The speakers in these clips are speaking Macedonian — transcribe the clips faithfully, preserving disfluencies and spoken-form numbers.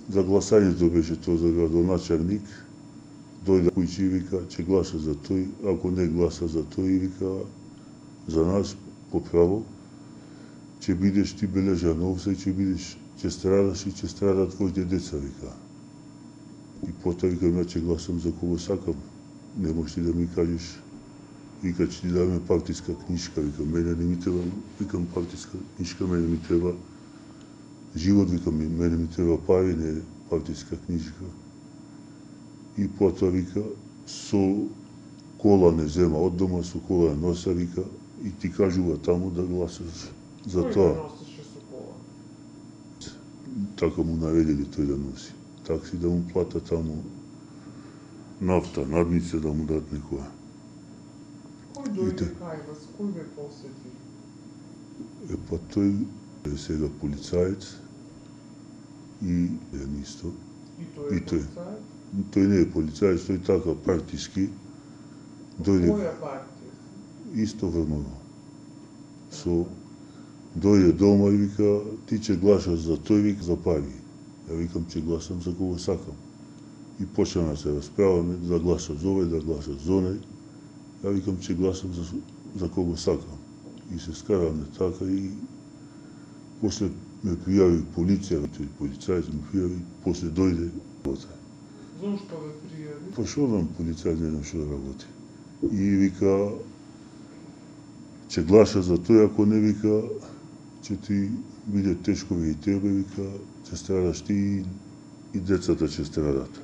за гласањето беше тоа за градоначелник, дојде кујчи и вика, ќе гласа за тој, ако не гласа за тој, и вика, за нас, по право, ќе бидеш ти бележан овце и ќе бидеш, ќе страдаш и ќе страдат твоите деца, вика. И потоа викам, ја ќе гласам за кого сакам. Не можеш ти да ми кажеш, вика, ќе ти даме партиска книжка, викам, мене не ми треба, викам, партиска книжка, мене ми треба живот, викам, мене ми треба пари, не партиска книжка. И потоа, вика, со кола не зема од дома, со кола не носа, вика, и ти кажува таму да гласаш за Кој тоа. го носеше со кола? Така му наредили тој да носи. Такси да му плата таму нафта, надница да му дадат некоја. Кој дојде кај вас? Кој ве посети? Е, па тој е сега полицаец и е исто. И тој И е тој. полицаец? Тој не е полицаец, тој така партиски. Дојде Која партија? исто ВМО. Со дојде дома и вика, ти ќе гласаш за тој, вика, за пари. Ја викам, ќе гласам за кого сакам. И почнаа да се расправаме, да гласаш за овој, да гласаш за оној. Ја викам, ќе гласам за, за кого сакам. И се скаравме така и после ме пријави полиција, тој полицајец ме пријави, после дојде работа. Зошто ве пријави? Па шо знам, полицајец не знам шо да работи. И вика, ќе гласа за тој, ако не, вика, ќе ти биде тешко и тебе, вика, ќе страдаш ти и, и децата ќе страдат.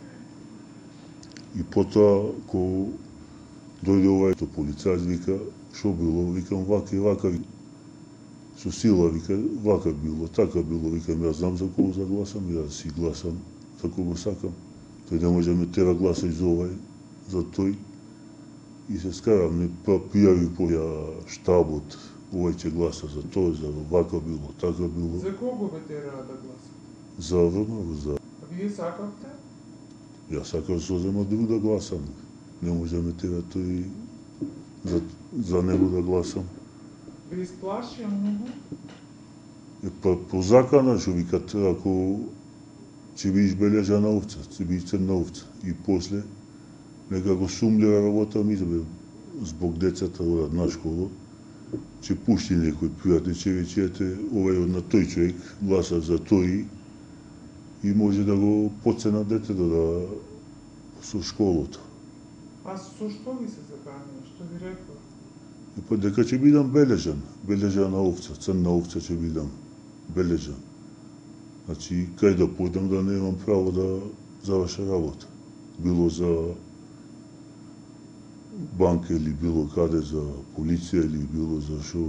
И потоа, ко дојде овај то полицајец, вика, шо било, викам, вака и вака, со сила, вика, вака било, така било, викам, јас знам за кого загласам, јас си гласам за кого сакам. Тој не може да ме тера гласај за овај, за тој. И се скарам, не па пријави по ја штабот, овај ќе гласа за тој, за вака било, така било. За кого ве тераа да гласате? За ВМО, за... А вие сакавте? Јас сакам со зема друг да гласам. Не може да ме тера тој за, за него да гласам. Ве исплашија многу? Е, па по закана што викат, ако ќе бидеш бележана овца, ќе бидеш црна овца. И после, некако сумљава работа ми избе, због децата одат на школа, ќе пушти некој пријател, ќе веќе ете, овај од на тој човек гласа за тој и може да го поцена детето да со школото. А со што ви се заканува? Што ви рекла? И па дека ќе бидам бележан, бележана овца, црна овца ќе бидам бележан. Значи, кај да појдам да немам право да заврша работа. Било за банка или било каде за полиција или било за шо.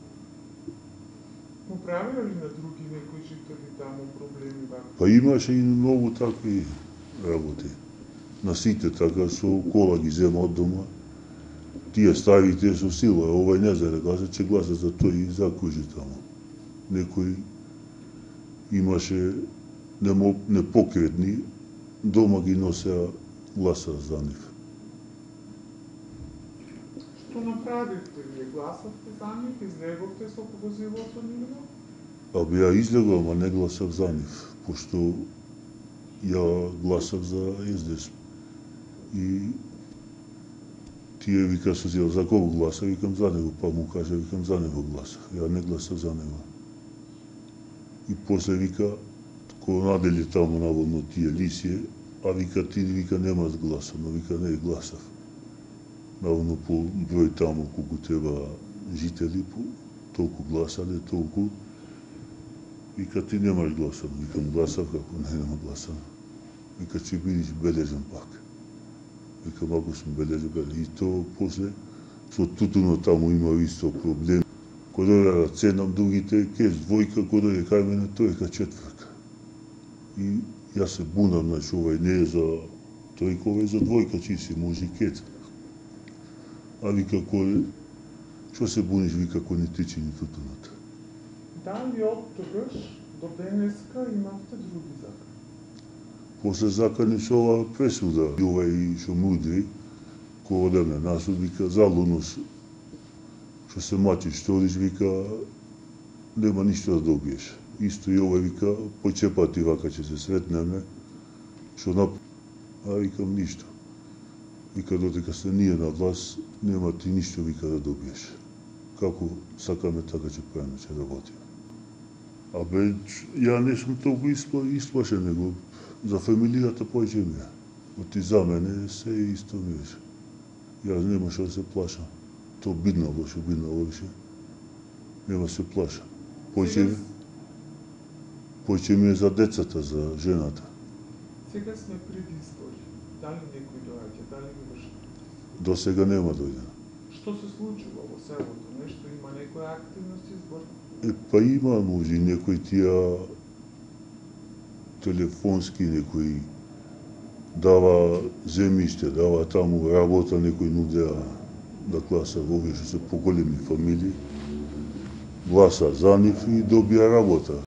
Му правиле ли на други некои жители таму проблеми вака? Па имаше и многу такви работи. На сите така со кола ги зема од дома. Тие ставите со сила, овај не за да гласа, ќе гласа за тој и закужи таму. Некој имаше непокретни, дома ги носеа гласа за нив. Што направивте? Вие гласавте за нив? Излеговте со возилото нивно? Абе, ја излегувам, а не гласав за нив, пошто ја гласав за Ес Де Ес. И тие вика со сила, за кого гласа? Викам за него, па му кажа, викам за него гласах. Ја не гласав за него. И после вика, кога надели таму наводно тие лисие, а вика ти вика немаш гласа, но вика не гласав. Наводно по број таму колку треба жители, по толку гласале, толку. Вика ти немаш гласа, викам гласав, како не нема гласа. Вика ќе бидеш бележен пак. Викам ако сум бележен, бележен. И то после со тутуно таму има исто проблем. Кога дојде да ценам другите, кеш двојка, кога дојде кај мене, тројка, четврка. И јас се бунам, значи овај не е за тројка, овај за двојка, чи си може кец. А вика кој, што се буниш, вика кој не тече ни тутуната. Дали од тогаш до денеска имавте други закани? После закани со ова пресуда, и овај што мудри, кој одеме насуд, вика залунос, што се мачиш, што одиш, вика, нема ништо да добиеш. Исто и овој вика, почепати вака ќе се сретнеме, што нап... А викам ништо. Вика, додека сте ние на власт, нема ти ништо, вика, да добиеш. Како сакаме, така ќе правиме, ќе работиме. А бе, ја не сум толку исплашен, него за фамилијата појќе ми е. Оти за мене се исто ми беше. Јас нема што да се плашам. То биднало, што биднало беше. Нема се плашам. Појќе ми, појќе ми е за децата, за жената. Сега сме пред избори. Дали некој доаѓа, дали ги врши? До сега нема дојдено. Што се случува во селото? Нешто има некоја активност избор? Е, па има, може, некои тие телефонски, некои дава земјиште, дава таму работа, некои нудеа да класа во овие што се поголеми фамилии, гласа за нив и добија работа.